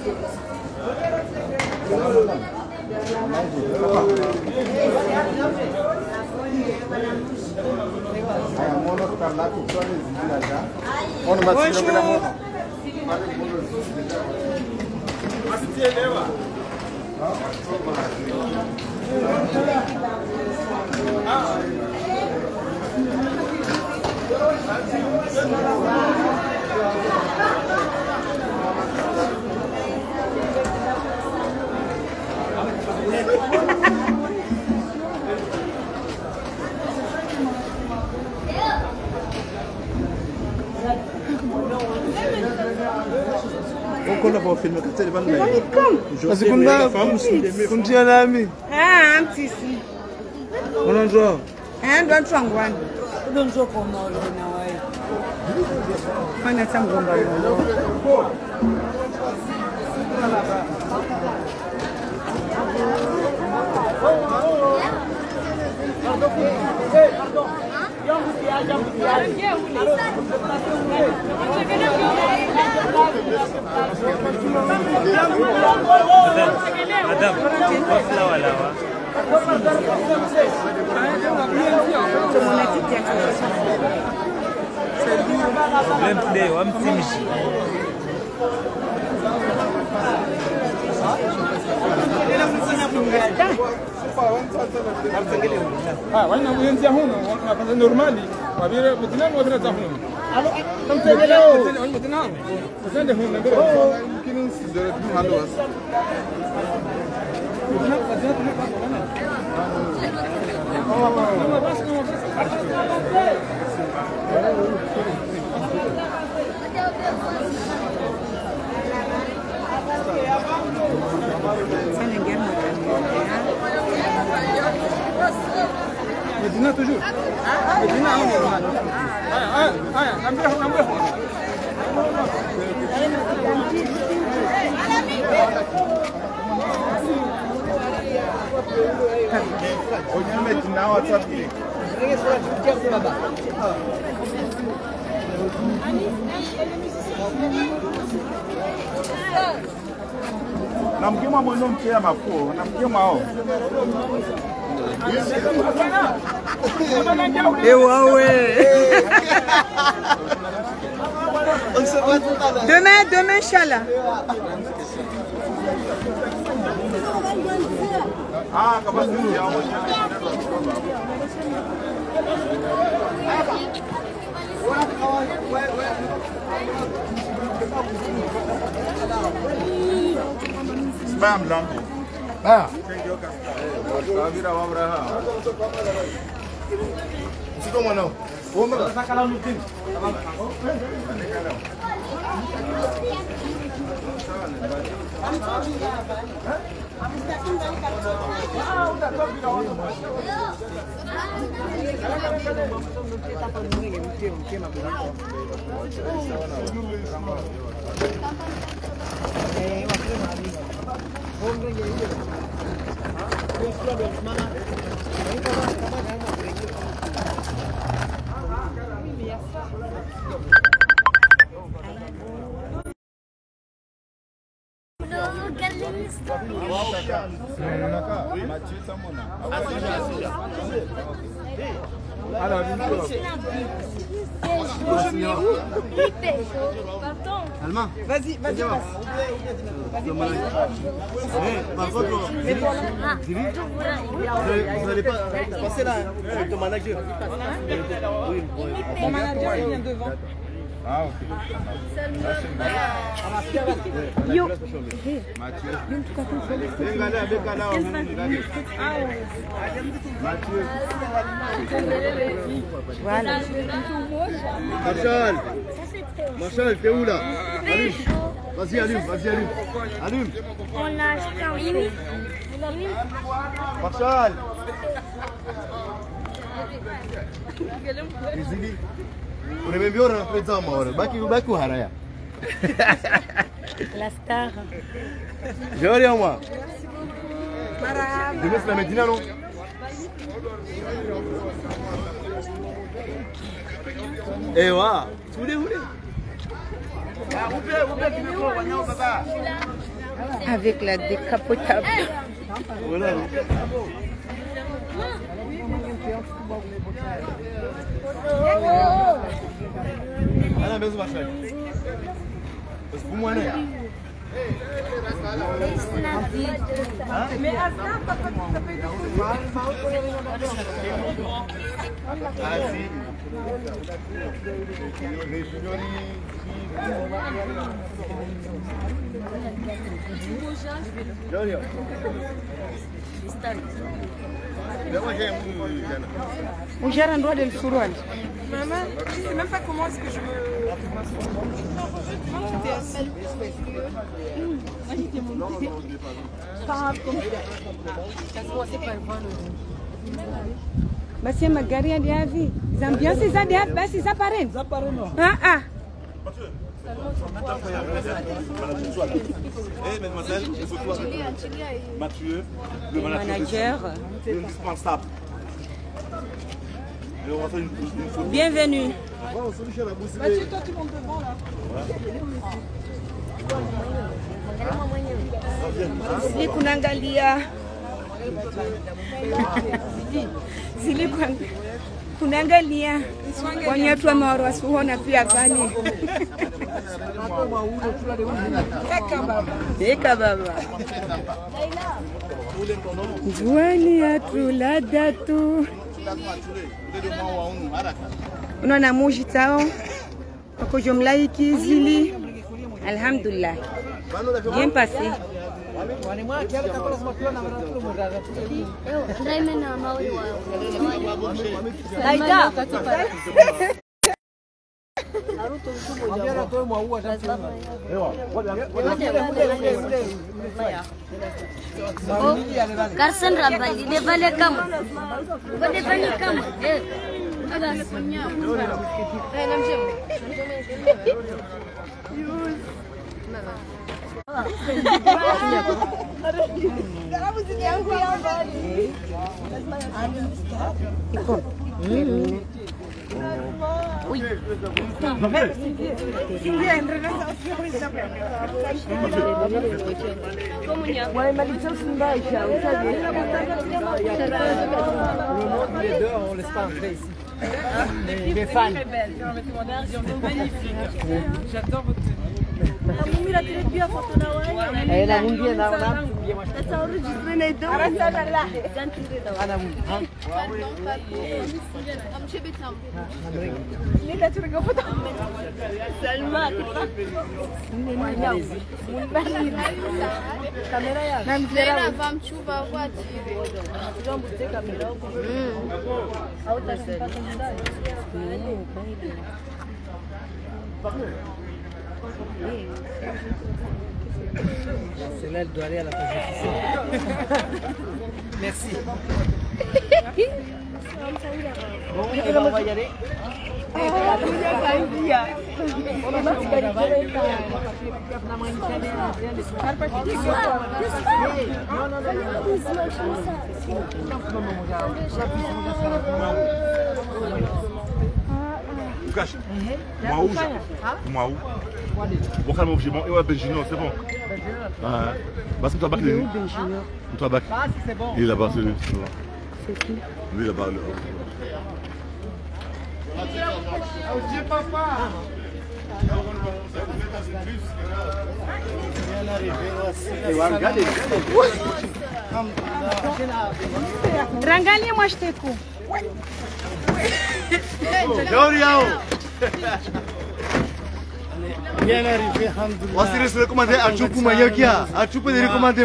Quando eu vou filmar, que você vai lá. Mas quando eu nami. Ah, antisi. Quando eu Ndo ntwangwana. Ndo njoko molo na wewe. Fanya tamgomba lo. Madam, lawa. Play one finish. وانا وينزي هون نورمالي وبير بدنا ودنا تاخذون كم تجلو بدنا بدنا هون يمكن نسدر هذا بس Medina toujours. Medina on est là. Ambrah. On y met now à ça. Namkima mwana mkia mafuo, namkima hao. Demain, Inch'Allah. Ah, comment tu Bam lango. Ah. Vira wabraha. Siko mano. Omra sakala nutin. Allemand. Vas-y. Par contre, vous n'allez pas passer là avec ton manager. Oui, Mon manager il vient devant. Ah, ok. Yo. Voilà. Marshall, t'es où là? Allume. Vas-y, allume. On l'a acheté en ligne. Marshall. Unamembiona tazama ora. Baki haraya. La star. Jori à moi. Marhaba. Demain c'est la Médina non? Eh wa, tous les. Ah, où bien tu me prends, baba? Avec la décapotable. Voilà. Ana mesmo achei. Mas como é, né? On gère un droit de le souroual. Maman, je sais même pas comment est-ce que je veux. Moi j'étais montée. Basi magari hadi hivi. Zambiansi za hadi basi za parent. Za parent. Ah. Eh, mademoiselle, il faut toi. Mathieu, le Manager. Indispensable. Et on va faire une photo. Bienvenue. Mathieu, toi tu montes devant là. Zili kunaangalia. Zili kunaangalia. Wanyatu wamewarwasuhona pia gani. Eka baba. Juani atula datu. Unaona muji tao. Wako jomlaiki Zili. Alhamdulillah. Bien passé. Carson Rabali, de vale kama. Bade vale kama. Ada sunya. Namjem. Oui. On laisse pas entrer ici. Les fans. J'adore votre tenue. Celle-là, elle doit aller à la page officielle. Merci. Bon, on va y aller. Lucas, moi où? Bon, calme, j'ai bon. Et ouais, Benjino, c'est bon. Bah, c'est toi, bac, les toi, bac. Ah, si c'est bon. Il est là-bas, c'est lui. C'est qui? Lui, là-bas. Dieu, papa. Rangalia mwashteku. Bien arrivé, alhamdoulilah. On s'est laissé recommander à Choukou Mayokia. À Choukou de recommander.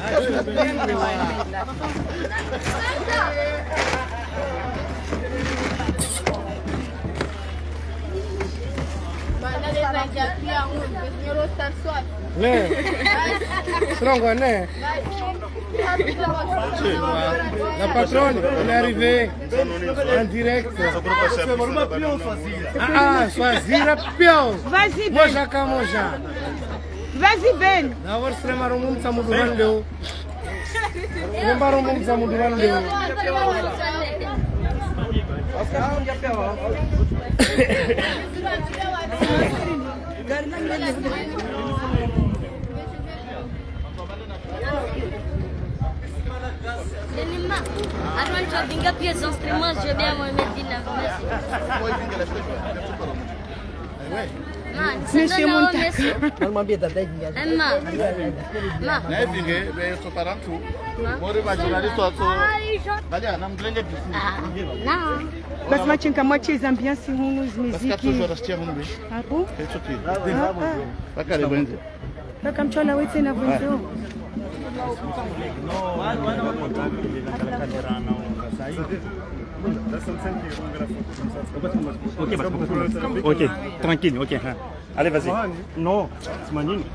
La patronne, on est arrivé en direct. Ah, Swazira Pio. Vas-y, Ben. Moja Kamoja. Vas-y, Ben. Na war srema rumum samuduran leo. Nemba rumum samuduran leo. pièces d'instruments, je vais bien me mettre d'une Monsieur Montaka. Normalement bien d'abord Basi machinka mwachiza ambiance hunu muziki. Hapo? Baka mchola wete na vunzo. Ok, tranquille, ok. Allez, vas-y. Non, c'est Manine.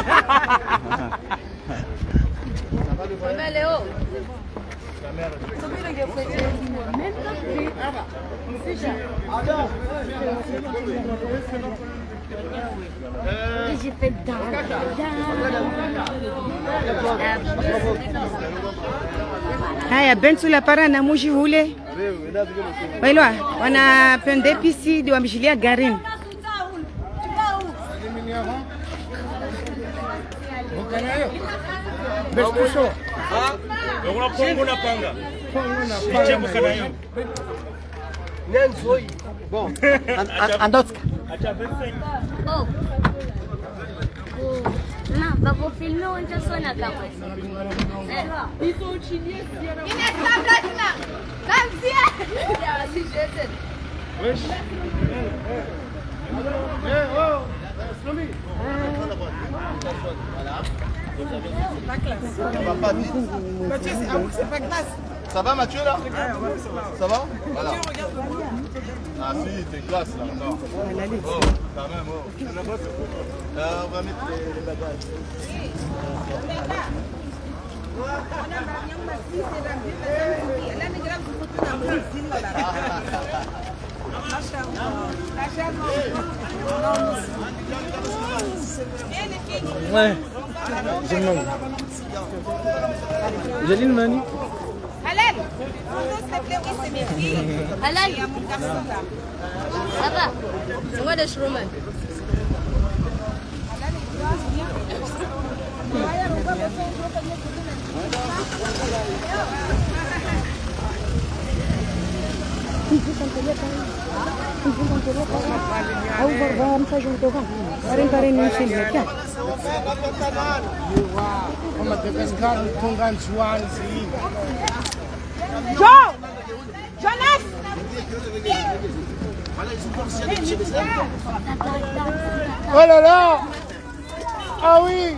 J'ai fait Haya bentu la para na muji hule. Wailwa wanapenda PC ndio wamshilia garini. Bon, Andotska. Oh. Non, va vous filmer ou une chanson à la ils sont chiliens. Ça va Mathieu là? Ça va? Voilà. Ah si, t'es classe là. Non. Oh, quand même. Oh. On va mettre les bagages. Ouais. Jaline Mani. Halal, s'il te plaît, oui, c'est mes filles. Halal. Il y a mon garçon là. Ça va? C'est moi de Shroman. Joe! Jonas! Oh là là! Ah oui!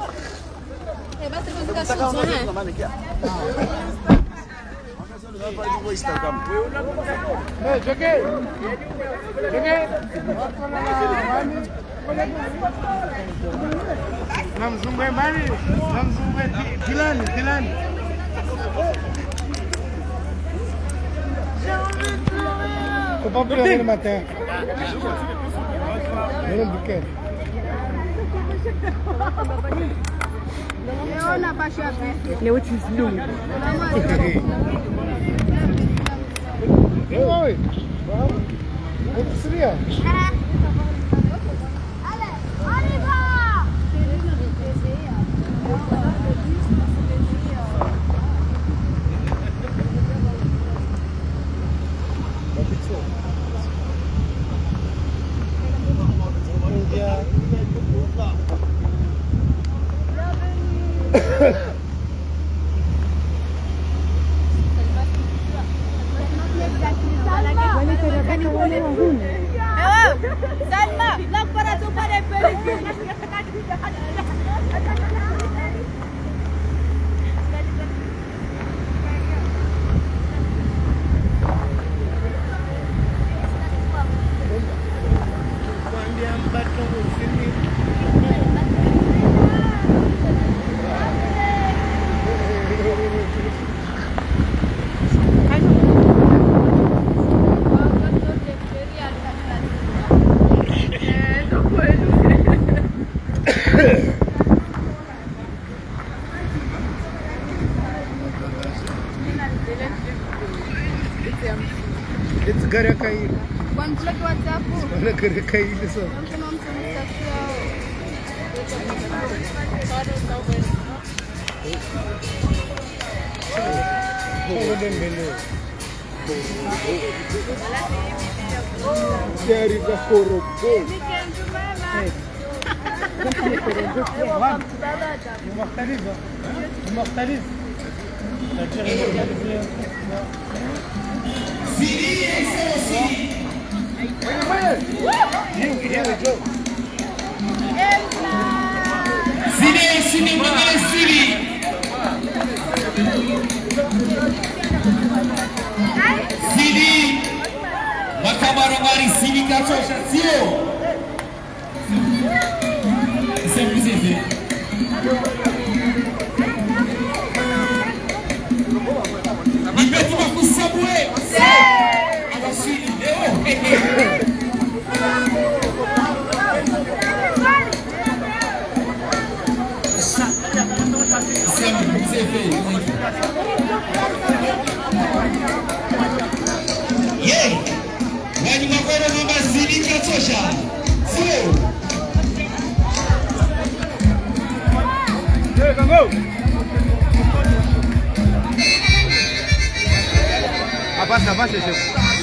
Hey, joguei! Namzungwe bani? Namzungwe Dilani. Faut pas pleurer le matin. Le bouquet. Leo tizlu. Oi. O que seria? Salma, la para tu para el It's gonna cair. Quando chega o WhatsApp, Olha que cair isso. Quero corrobo. Immortalise. Sidi Makamaromari Sidi Kachosha Sio Sempre Sidi Nipeti Makusabwe Agashiri Leo Sempre Sidi Yeah, wani makwero mama Sidi Kachosha Sio Hey, go! Abaixa, Chico.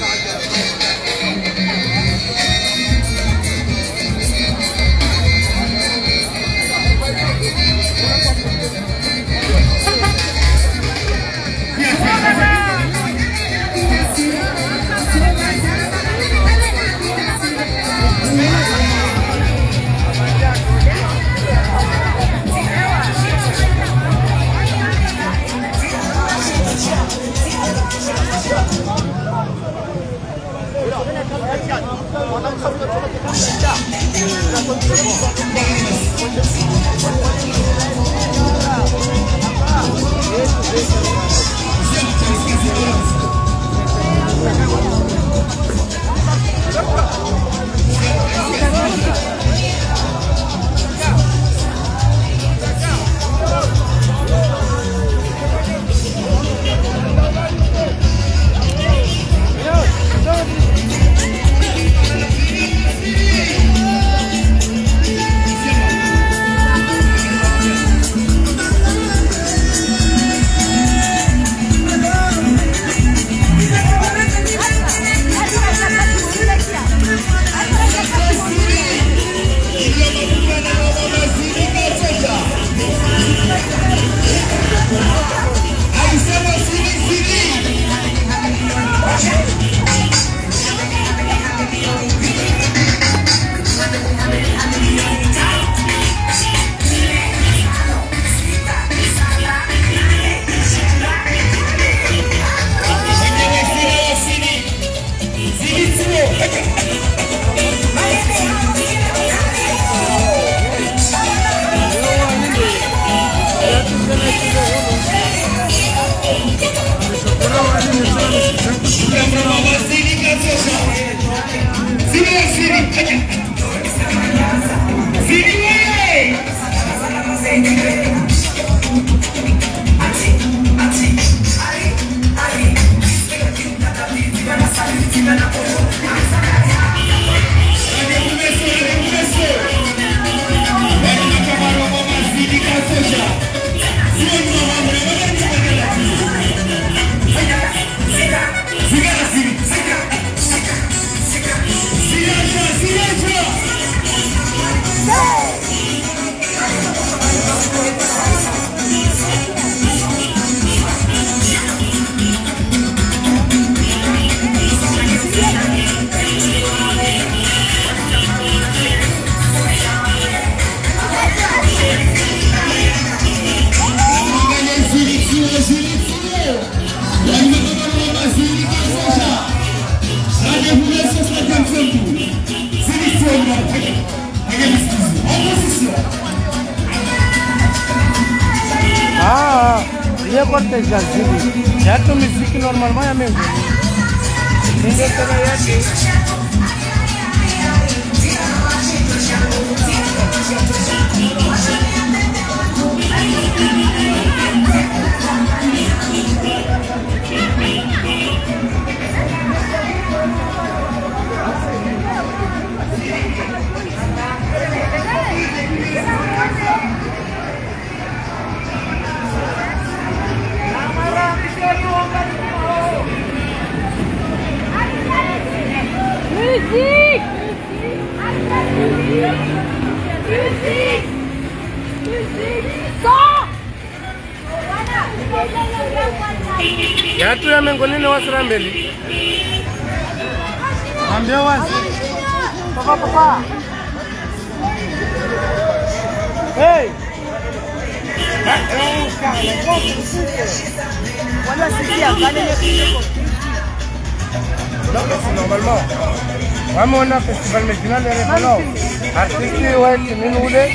ये करते हैं यार तो music normal में हमें Yatu ya mengonene wasirambeli. Ambia wasi. Papa. Hey. Voilà, c'est bien. Normalement. Vraiment, on a un festival médical de référence. Artistes, ouais, qui nous voulait.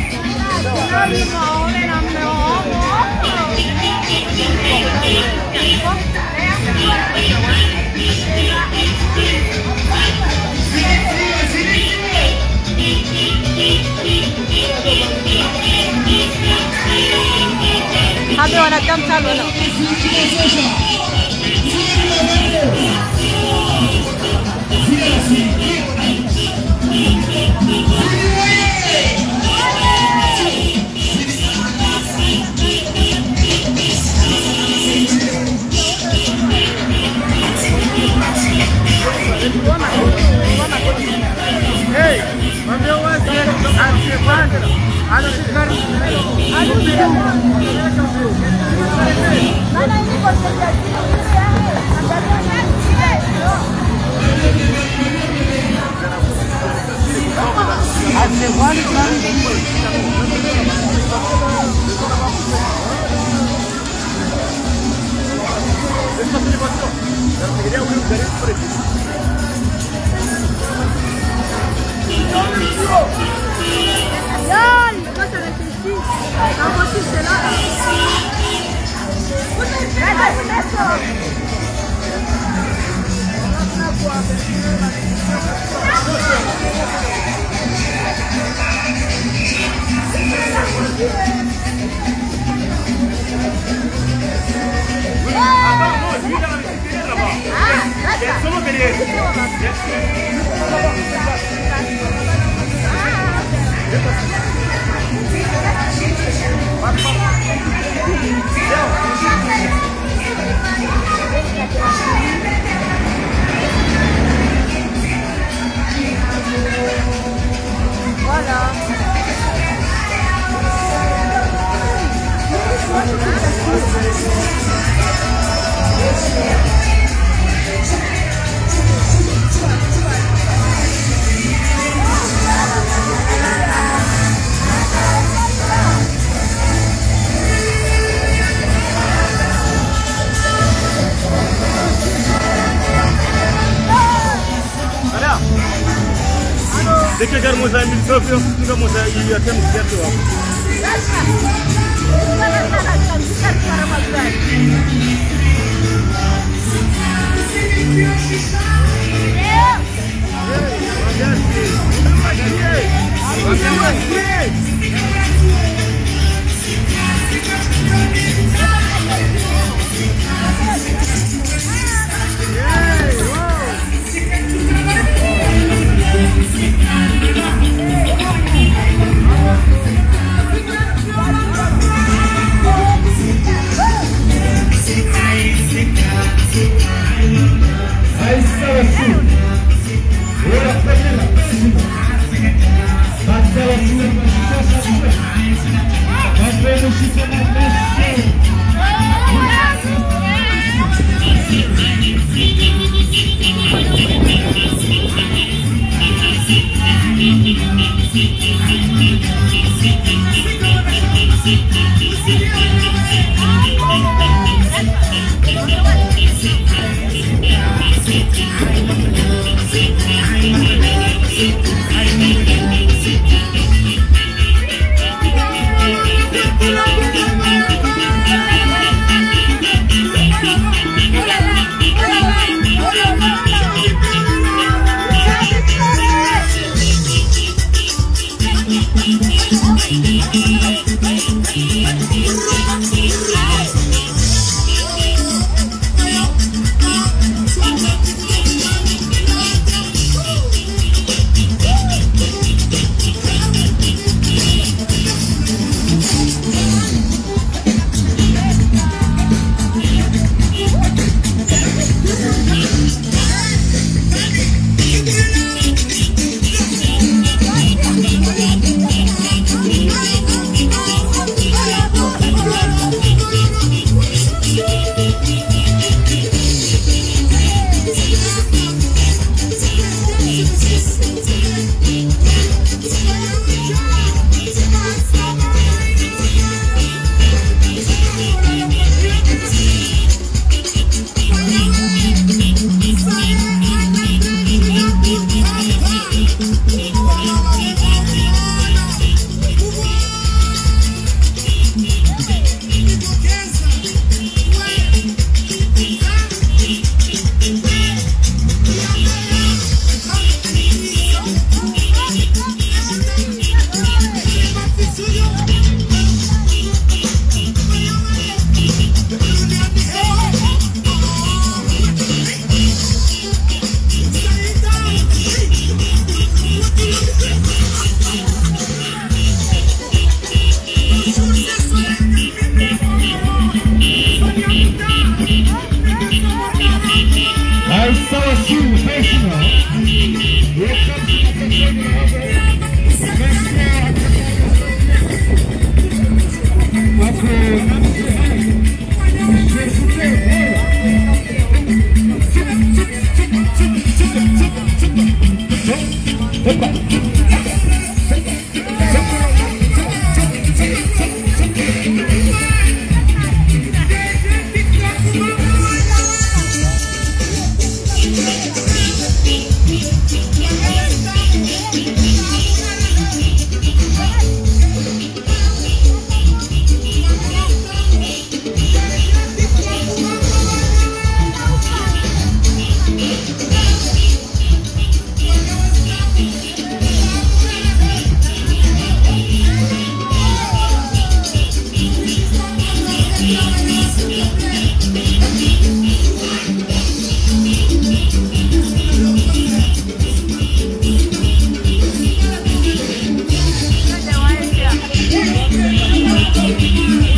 Habe wanakamta lona. Hey, mami wazi, asifanye. Ana sikari. Dès que j'ai mon ami, je vais mon ami, il y a tellement de Thank you.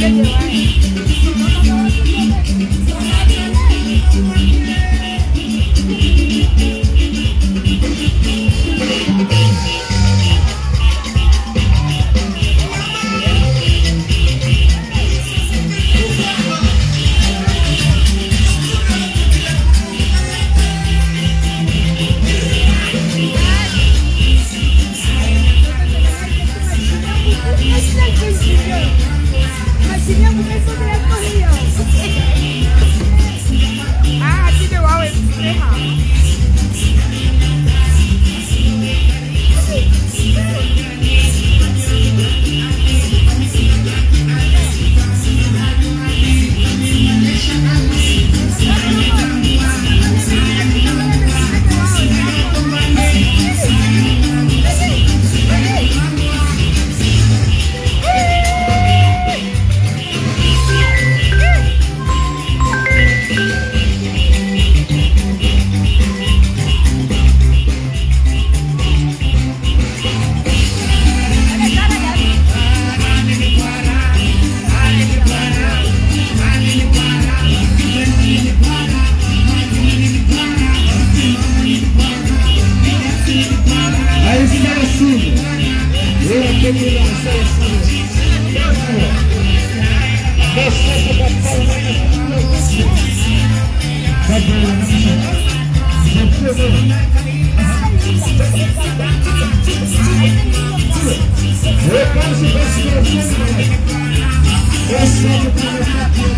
Esse é o